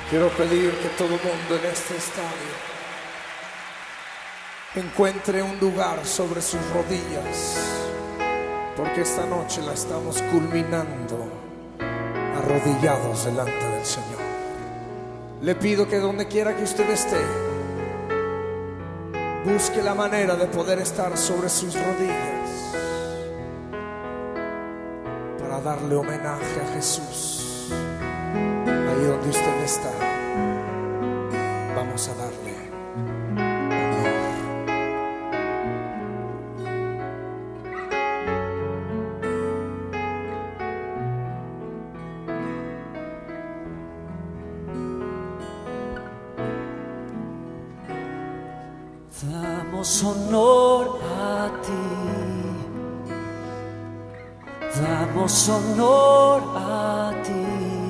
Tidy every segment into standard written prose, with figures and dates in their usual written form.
Quiero pedir que todo mundo en este estadio encuentre un lugar sobre sus rodillas, porque esta noche la estamos culminando arrodillados delante del Señor. Le pido que donde quiera que usted esté, busque la manera de poder estar sobre sus rodillas para darle homenaje a Jesús. Ahí donde usted está, vamos a darle honor. Damos honor a ti, damos honor a ti,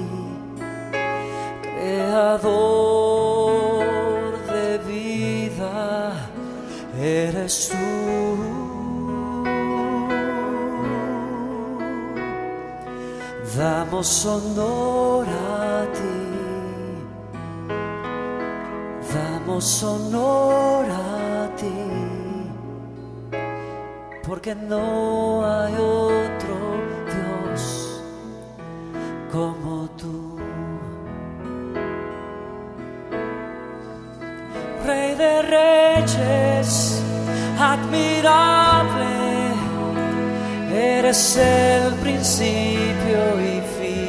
Creador de vida, eres tú. Damos honor a ti, damos honor a ti, porque no hay otro Dios como tú. Rey de reyes, admirable, eres el principio y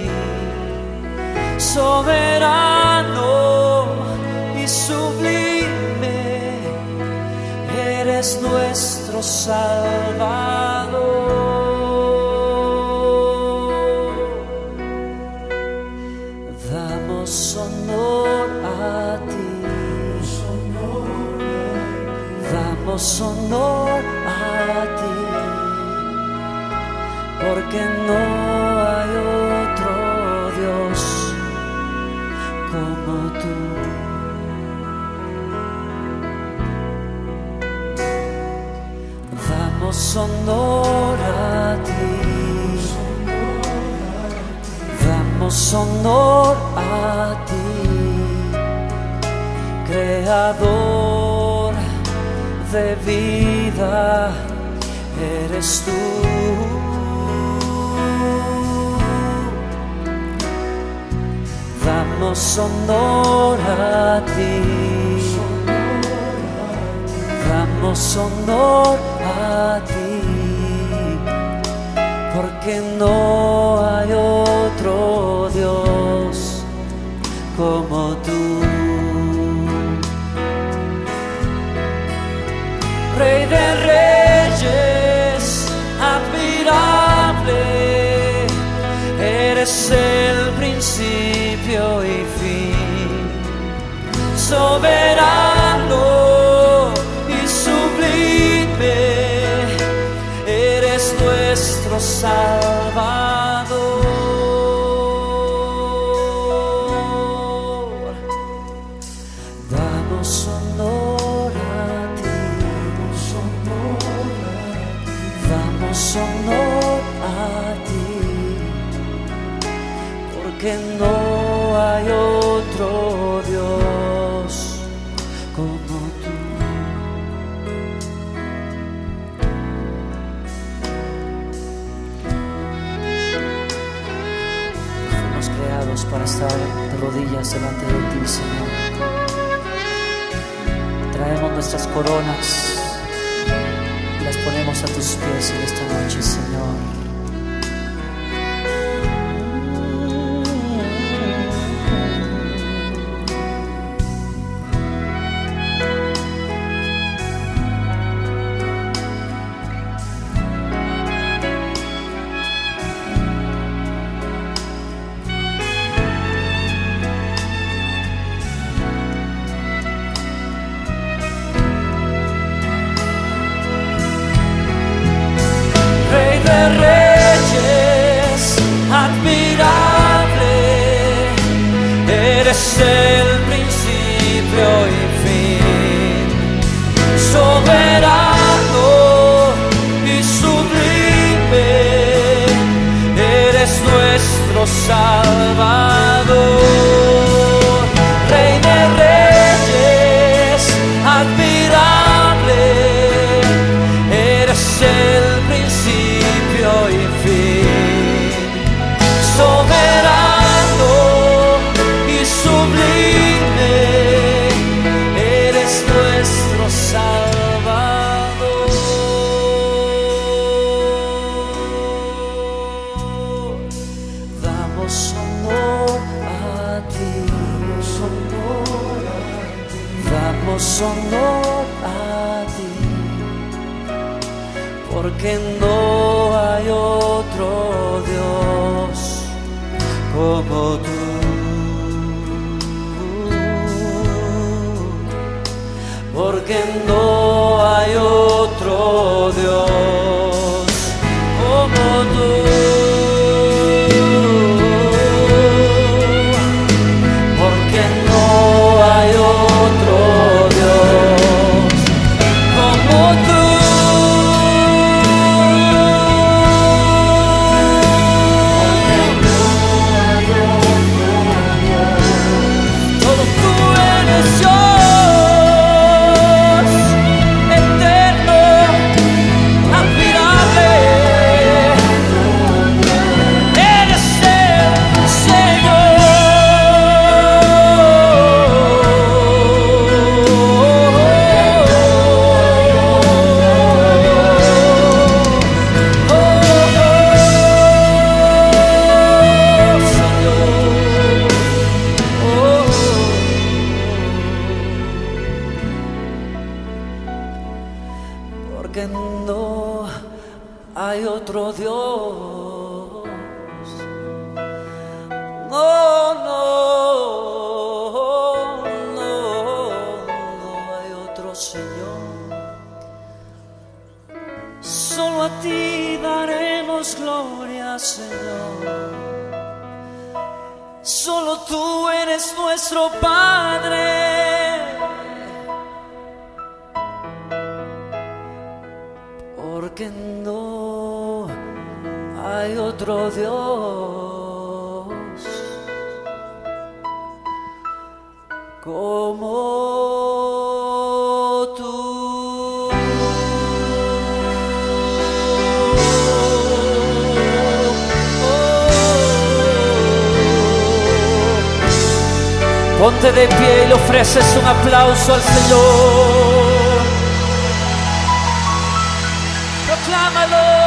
fin, soberano y sublime, eres nuestro Salvador. Damos honor a ti, damos honor a ti, porque no hay otro Dios como tú. Damos honor a ti, damos honor a ti, Creador de vida, eres tú. Damos honor a ti, damos honor a ti, porque no hay otro Dios como tú. Rey de reyes, admirable, eres el principio y fin, soberano y sublime, eres nuestro Salvador. Damos honor a ti, damos honor a ti, porque no hay otro Dios como tú. Fuimos creados para estar de rodillas delante de ti, Señor. Traemos nuestras coronas y las ponemos a tus pies en esta noche, Señor. Reyes, admirable, eres el principio y fin, soberano y sublime, eres nuestro Salvador. damos honor a ti, porque no hay otro Dios como tú. Porque no hay otro Dios como tú. Porque no hay otro Dios como tú. Todo tú eres Dios. Porque no hay otro Dios. No, no, no, no hay otro Señor. Solo a ti daremos gloria, Señor. Solo tú eres nuestro Padre. Porque no hay otro Dios como tú. Ponte de pie y le ofreces un aplauso al Señor. Proclámalo.